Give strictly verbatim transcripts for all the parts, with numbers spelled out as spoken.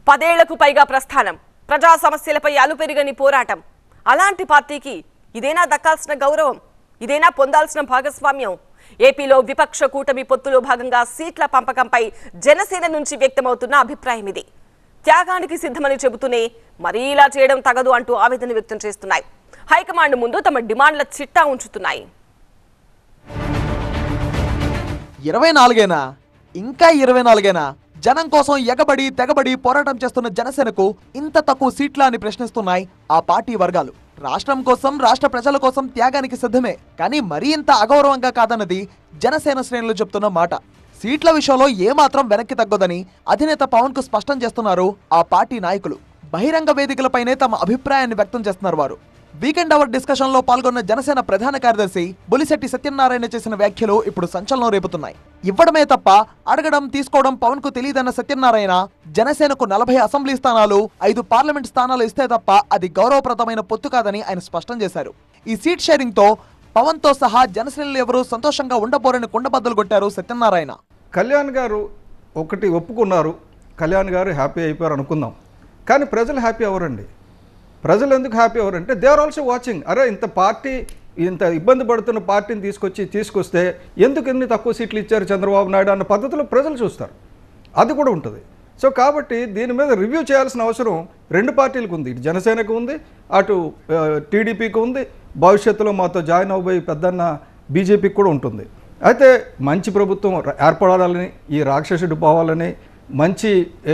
పదేళ్లకు పైగా ప్రస్థానం, ప్రజా సమస్యలపై అలుపెరుగని పోరాటం. అలాంటి పార్టీకి ఇదేనా దక్కాల్సిన గౌరవం? ఇదేనా పొందాల్సిన భాగస్వామ్యం? ఏపీలో విపక్ష కూటమి పొత్తులో భాగంగా సీట్ల పంపకంపై జనసేన నుంచి వ్యక్తమవుతున్న అభిప్రాయం ఇది. త్యాగానికి సిద్ధమని చెబుతూనే మరీ ఇలా చేయడం తగదు అంటూ ఆవేదన వ్యక్తం చేస్తున్నాయి. హైకమాండ్ ముందు తమ డిమాండ్ల చిట్టా ఉంచుతున్నాయి. ఇరవై నాలుగేనా ఇంకా ఇరవై నాలుగేనా జనం కోసం ఎగబడి తెగబడి పోరాటం చేస్తున్న జనసేనకు ఇంత తక్కువ సీట్లా అని ప్రశ్నిస్తున్నాయి ఆ పార్టీ వర్గాలు. రాష్ట్రం కోసం, రాష్ట్ర ప్రజల కోసం త్యాగానికి సిద్ధమే, కానీ మరీ ఇంత అగౌరవంగా కాదన్నది జనసేన శ్రేణులు చెప్తున్న మాట. సీట్ల విషయంలో ఏమాత్రం వెనక్కి తగ్గదని అధినేత పవన్ కు స్పష్టం చేస్తున్నారు ఆ పార్టీ నాయకులు. బహిరంగ వేదికలపైనే తమ అభిప్రాయాన్ని వ్యక్తం చేస్తున్నారు వారు. వీకెండ్ అవర్ డిస్కషన్ లో పాల్గొన్న జనసేన ప్రధాన కార్యదర్శి బొలిశెట్టి సత్యనారాయణ చేసిన వ్యాఖ్యలు ఇప్పుడు సంచలనం రేపుతున్నాయి. ఇవ్వడమే తప్ప అడగడం, తీసుకోవడం పవన్ కు తెలియదన్న సత్యనారాయణ జనసేనకు నలభై అసెంబ్లీ స్థానాలు, ఐదు పార్లమెంట్ స్థానాలు ఇస్తే తప్ప అది గౌరవప్రదమైన పొత్తు కాదని ఆయన స్పష్టం చేశారు. ఈ సీట్ షేరింగ్ తో పవన్ తో సహా జనసేనలు ఎవరూ సంతోషంగా ఉండబోరని కుండబద్దలు కొట్టారు సత్యనారాయణ. కళ్యాణ్ గారు ఒకటి ఒప్పుకున్నారు, కళ్యాణ్ గారు హ్యాపీ అయిపోయారు అనుకుందాం, కానీ ప్రజలు హ్యాపీ అవ్వరండి. ప్రజలు ఎందుకు హ్యాపీ అవ్వరంటే దే ఆర్ ఆల్సో వాచింగ్. అరే ఇంత పార్టీ, ఇంత ఇబ్బంది పడుతున్న పార్టీని తీసుకొచ్చి తీసుకొస్తే ఎందుకు ఎన్ని తక్కువ సీట్లు ఇచ్చారు చంద్రబాబు నాయుడు అన్న పద్ధతిలో ప్రజలు చూస్తారు. అది కూడా ఉంటుంది. సో కాబట్టి దీని మీద రివ్యూ చేయాల్సిన అవసరం రెండు పార్టీలకు ఉంది. ఇటు జనసేనకు ఉంది, అటు టీడీపీకి ఉంది, భవిష్యత్తులో మాతో జాయిన్ అవ్వబోయే పెద్దన్న బీజేపీకి కూడా ఉంటుంది. అయితే మంచి ప్రభుత్వం ఏర్పడాలని, ఈ రాక్షసుడు పోవాలని, మంచి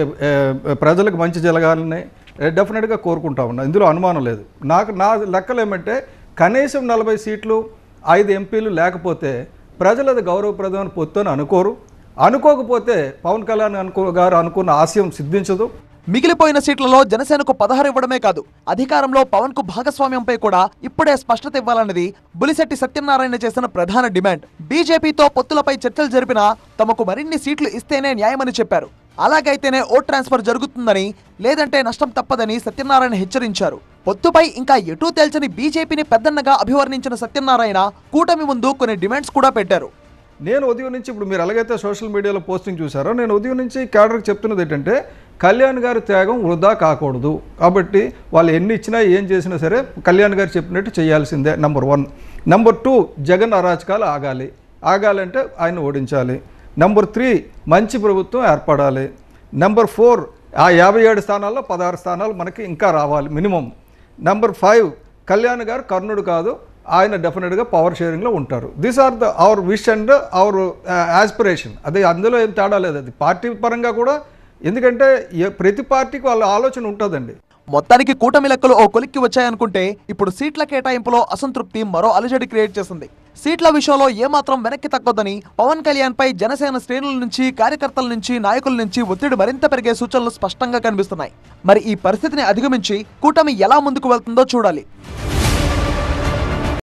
ప్రజలకు మంచి జరగాలని డెఫినెట్గా కోరుకుంటా ఉన్నా, ఇందులో అనుమానం లేదు. నాకు నా లెక్కలు ఏమంటే కనీసం నలభై సీట్లు, ఐదు ఎంపీలు లేకపోతే ప్రజలు అది గౌరవప్రదమైన పొత్తు అని అనుకోరు. అనుకోకపోతే పవన్ కళ్యాణ్ అనుకో గారు అనుకున్న ఆశయం సిద్ధించదు. మిగిలిపోయిన సీట్లలో జనసేనకు పదహారు ఇవ్వడమే కాదు, అధికారంలో పవన్ కు భాగస్వామ్యంపై కూడా ఇప్పుడే స్పష్టత ఇవ్వాలన్నది బొలిశెట్టి సత్యనారాయణ చేసిన ప్రధాన డిమాండ్. బీజేపీతో పొత్తులపై చర్చలు జరిపినా తమకు మరిన్ని సీట్లు ఇస్తేనే న్యాయమని చెప్పారు. అలాగైతేనే ఓట్ ట్రాన్స్ఫర్ జరుగుతుందని, లేదంటే నష్టం తప్పదని సత్యనారాయణ హెచ్చరించారు. పొత్తుపై ఇంకా ఎటూ తేల్చని బీజేపీని పెద్దన్నగా అభివర్ణించిన సత్యనారాయణ కూటమి ముందు కొన్ని డిమాండ్స్ కూడా పెట్టారు. నేను ఉదయం నుంచి, ఇప్పుడు మీరు ఎలాగైతే సోషల్ మీడియాలో పోస్టింగ్ చూసారో, నేను ఉదయం నుంచి క్యాడర్కి చెప్తున్నది ఏంటంటే కళ్యాణ్ గారి త్యాగం వృధా కాకూడదు. కాబట్టి వాళ్ళు ఎన్ని ఇచ్చినా ఏం చేసినా సరే కళ్యాణ్ గారు చెప్పినట్టు చేయాల్సిందే. Number one. Number two, Jagan అరాచకాలు ఆగాలి. ఆగాలంటే ఆయన ఓడించాలి. నెంబర్ త్రీ, మంచి ప్రభుత్వం ఏర్పడాలి. నెంబర్ ఫోర్, ఆ యాభై ఏడు స్థానాల్లో పదహారు స్థానాలు మనకి ఇంకా రావాలి మినిమం. నెంబర్ ఫైవ్, కళ్యాణ్ గారు కర్ణుడు కాదు, ఆయన డెఫినెట్గా పవర్ షేరింగ్లో ఉంటారు. These are the our wish and our aspiration. అది అందులో ఏం తేడా లేదు. అది పార్టీ పరంగా కూడా, ఎందుకంటే ప్రతి పార్టీకి వాళ్ళ ఆలోచన ఉంటుందండి. మొత్తానికి కూటమి లెక్కలు ఓ కొలిక్కి వచ్చాయనుకుంటే ఇప్పుడు సీట్ల కేటాయింపులో అసంతృప్తి మరో అలజడి క్రియేట్ చేసింది. సీట్ల విషయంలో ఏమాత్రం వెనక్కి తగ్గొద్దని పవన్ కళ్యాణ్ పై జనసేన శ్రేణుల నుంచి, కార్యకర్తల నుంచి, నాయకుల నుంచి ఒత్తిడి మరింత పెరిగే సూచనలు స్పష్టంగా కనిపిస్తున్నాయి. మరి ఈ పరిస్థితిని అధిగమించి కూటమి ఎలా ముందుకు వెళ్తుందో చూడాలి.